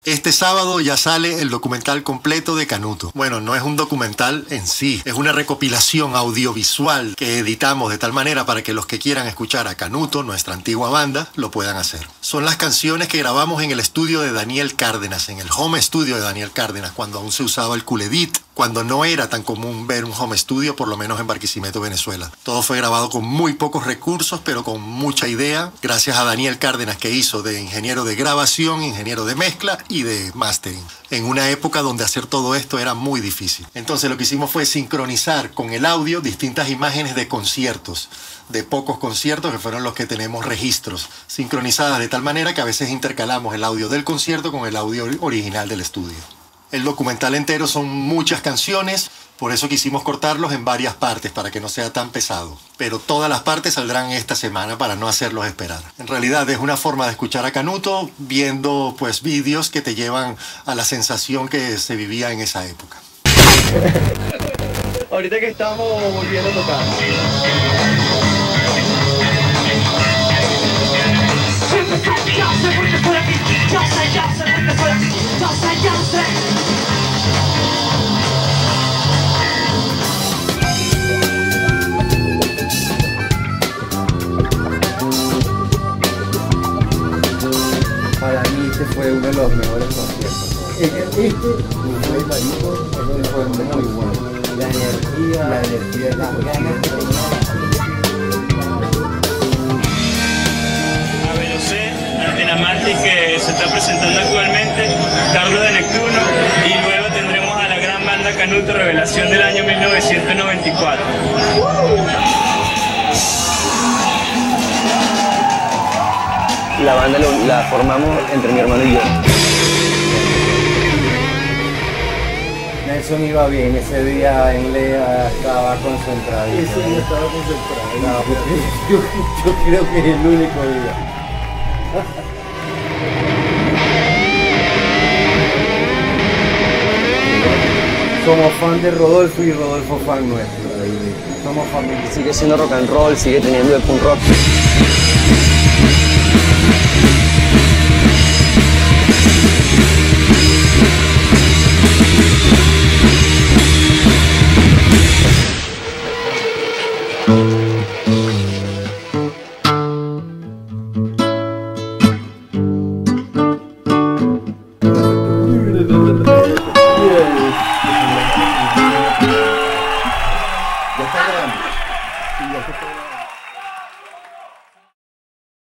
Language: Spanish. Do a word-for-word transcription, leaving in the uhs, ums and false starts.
Este sábado ya sale el documental completo de Canuto. Bueno, no es un documental en sí, es una recopilación audiovisual que editamos de tal manera para que los que quieran escuchar a Canuto, nuestra antigua banda, lo puedan hacer. Son las canciones que grabamos en el estudio de Daniel Cárdenas, en el home studio de Daniel Cárdenas, cuando aún se usaba el Culedit, cuando no era tan común ver un home studio, por lo menos en Barquisimeto, Venezuela. Todo fue grabado con muy pocos recursos, pero con mucha idea, gracias a Daniel Cárdenas, que hizo de ingeniero de grabación, ingeniero de mezcla y de mastering, en una época donde hacer todo esto era muy difícil. Entonces lo que hicimos fue sincronizar con el audio distintas imágenes de conciertos, de pocos conciertos que fueron los que tenemos registros, sincronizadas de tal manera que a veces intercalamos el audio del concierto con el audio original del estudio. El documental entero son muchas canciones, por eso quisimos cortarlos en varias partes para que no sea tan pesado. Pero todas las partes saldrán esta semana para no hacerlos esperar. En realidad es una forma de escuchar a Canuto viendo pues vídeos que te llevan a la sensación que se vivía en esa época. Ahorita que estamos volviendo a tocar. Para mí este fue uno de los mejores conciertos. Este, este fue marico, este fue muy bueno. La energía, la energía, las ganas que Amarty, que se está presentando actualmente, Carlos de Neptuno, y luego tendremos a la gran banda Canuto, revelación del año mil novecientos noventa y cuatro. La banda lo, la formamos entre mi hermano y yo. Nelson iba bien, ese día en Lea estaba concentrado. Ese día estaba concentrado. No, yo, yo creo que es el único día. Somos fan de Rodolfo y Rodolfo fan nuestro. Somos familia. Sigue siendo rock and roll, sigue teniendo el punk rock.